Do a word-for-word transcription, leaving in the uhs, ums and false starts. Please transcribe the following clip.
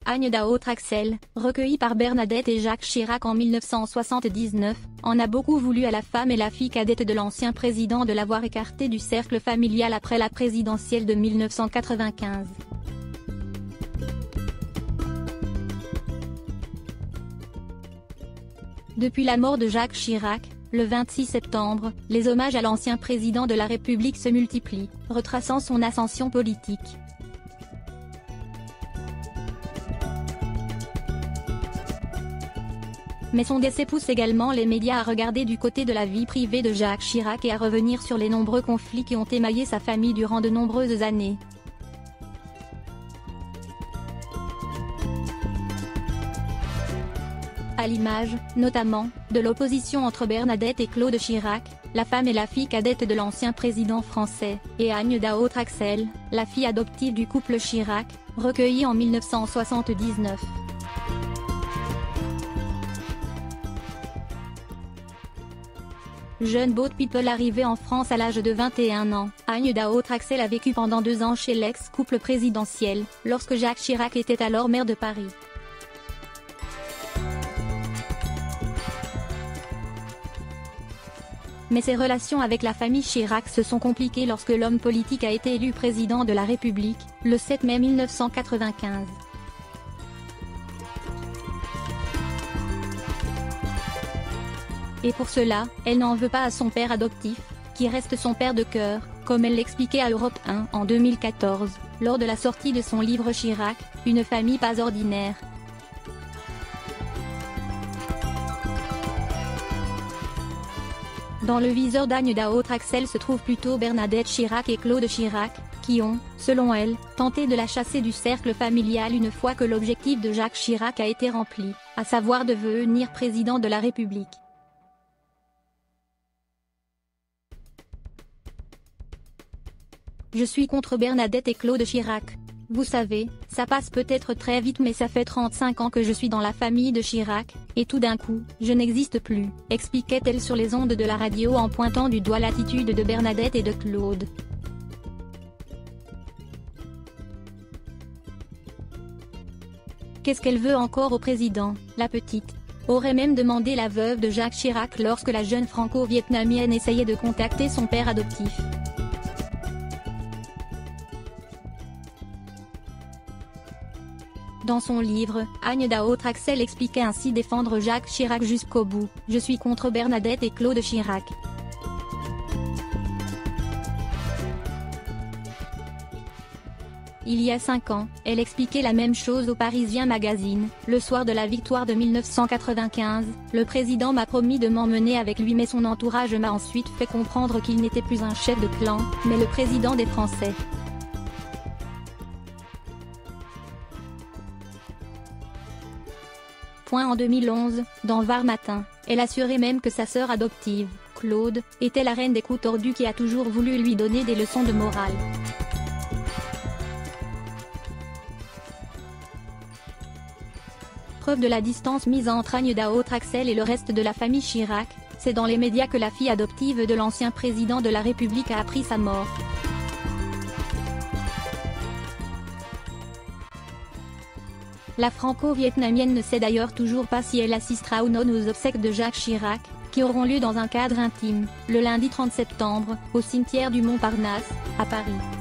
Agne Daoust-Traxel, recueillie par Bernadette et Jacques Chirac en mille neuf cent soixante-dix-neuf, en a beaucoup voulu à la femme et la fille cadette de l'ancien président de l'avoir écarté du cercle familial après la présidentielle de mille neuf cent quatre-vingt-quinze. Depuis la mort de Jacques Chirac, le vingt-six septembre, les hommages à l'ancien président de la République se multiplient, retraçant son ascension politique. Mais son décès pousse également les médias à regarder du côté de la vie privée de Jacques Chirac et à revenir sur les nombreux conflits qui ont émaillé sa famille durant de nombreuses années. À l'image, notamment, de l'opposition entre Bernadette et Claude Chirac, la femme et la fille cadette de l'ancien président français, et Agne Daoust-Traxel, la fille adoptive du couple Chirac, recueillie en mille neuf cent soixante-dix-neuf. Jeune boat people arrivée en France à l'âge de vingt et un ans, Agne Daoust-Traxel a vécu pendant deux ans chez l'ex-couple présidentiel, lorsque Jacques Chirac était alors maire de Paris. Mais ses relations avec la famille Chirac se sont compliquées lorsque l'homme politique a été élu président de la République, le sept mai mille neuf cent quatre-vingt-quinze. Et pour cela, elle n'en veut pas à son père adoptif, qui reste son père de cœur, comme elle l'expliquait à Europe un en deux mille quatorze, lors de la sortie de son livre Chirac, une famille pas ordinaire. Dans le viseur d'Agne Daoust-Traxel se trouvent plutôt Bernadette Chirac et Claude Chirac, qui ont, selon elle, tenté de la chasser du cercle familial une fois que l'objectif de Jacques Chirac a été rempli, à savoir devenir président de la République. Je suis contre Bernadette et Claude Chirac. Vous savez, ça passe peut-être très vite mais ça fait trente-cinq ans que je suis dans la famille de Chirac, et tout d'un coup, je n'existe plus, expliquait-elle sur les ondes de la radio en pointant du doigt l'attitude de Bernadette et de Claude. Qu'est-ce qu'elle veut encore au président, la petite ? Aurait même demandé la veuve de Jacques Chirac lorsque la jeune franco-vietnamienne essayait de contacter son père adoptif. Dans son livre, Agne Daoust-Traxel expliquait ainsi défendre Jacques Chirac jusqu'au bout. Je suis contre Bernadette et Claude Chirac. Il y a cinq ans, elle expliquait la même chose au Parisien Magazine. Le soir de la victoire de mille neuf cent quatre-vingt-quinze, le président m'a promis de m'emmener avec lui mais son entourage m'a ensuite fait comprendre qu'il n'était plus un chef de clan, mais le président des Français. En deux mille onze, dans Var Matin, elle assurait même que sa sœur adoptive, Claude, était la reine des coups tordus qui a toujours voulu lui donner des leçons de morale. Preuve de la distance mise entre Agne Daoust-Traxel et le reste de la famille Chirac, c'est dans les médias que la fille adoptive de l'ancien président de la République a appris sa mort. La franco-vietnamienne ne sait d'ailleurs toujours pas si elle assistera ou non aux obsèques de Jacques Chirac, qui auront lieu dans un cadre intime, le lundi trente septembre, au cimetière du Montparnasse, à Paris.